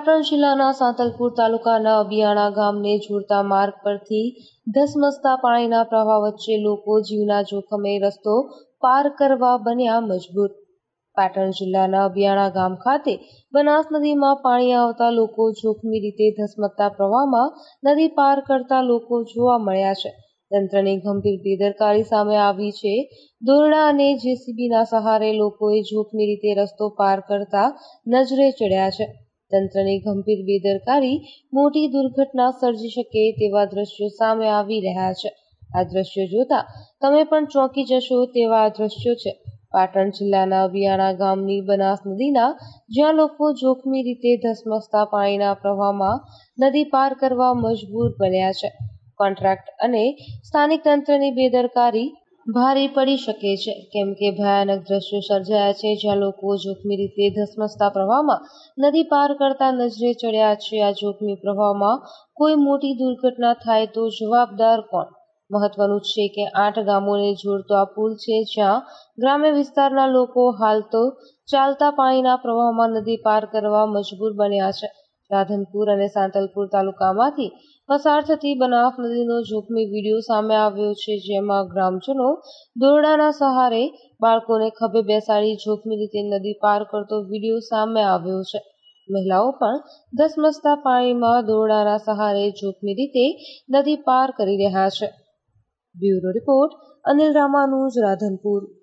પાટણ જિલ્લાના સાંતલપુર તાલુકાના અબિયાણા ગામને જોડતા માર્ગ પરથી ધસમસતા પાણીના પ્રવાહ વચ્ચે લોકો જીવના જોખમે રસ્તો પાર કરવા બન્યા મજબૂર। પાટણ જિલ્લાના અબિયાણા ગામ ખાતે બનાસ નદીમાં પાણી આવતા લોકો જોખમી રીતે ધસમસતા પ્રવાહમાં નદી પાર કરતા લોકો જોવા મળ્યા છે। તંત્રની ગંભીર બેદરકારી સામે આવી છે। દોરડા અને જેસીબીના સહારે લોકોએ જોખમી રીતે રસ્તો પાર કરતા નજરે ચડ્યા છે। તંત્રની ગંભીર બેદરકારી મોટી દુર્ઘટના સર્જી શકે તેવા દ્રશ્યો સામે આવી રહ્યા છે। આ દ્રશ્યો જોતા તમે પણ ચોંકી જશો તેવા આ દ્રશ્યો છે પાટણ જિલ્લાના અબિયાણા ગામની બનાસ નદીના, જ્યાં લોકો જોખમી રીતે ધસમસતા પાણીના પ્રવાહમાં નદી પાર કરવા મજબૂર બન્યા છે। કોન્ટ્રાક્ટ અને સ્થાનિક તંત્રની બેદરકારી ભારે પડી શકે છે, કેમ કે ભયાનક દ્રશ્યો સર્જાયા છે, જ્યાં લોકો જોખમી રીતે ધસમસતા પ્રવાહમાં નદી પાર કરતા નજરે ચડ્યા છે। આ જોખમી પ્રવાહમાં કોઈ મોટી દુર્ઘટના થાય તો જવાબદાર કોણ? મહત્વનું છે કે 8 ગામોને જોડતો આ પુલ છે, જ્યાં ગ્રામ્ય વિસ્તારના લોકો હાલ તો ચાલતા પાણીના પ્રવાહમાં નદી પાર કરવા મજબૂર બન્યા છે। રાધનપુર અને સાંતલપુર તાલુકામાંથી પસાર થતી બનાસ નદીનો જોખમી વિડીયો સામે આવ્યો છે, જેમાં ગ્રામજનો દોરડાના સહારે બાળકોને ખભે બેસાડી જોખમી રીતે નદી પાર કરતો વિડીયો સામે આવ્યો છે। મહિલાઓ પણ ધસમસતા પાણીમાં દોરડાના સહારે જોખમી રીતે નદી પાર કરી રહ્યા છે। Bureau report, Anil Ramanuj, Radhanpur.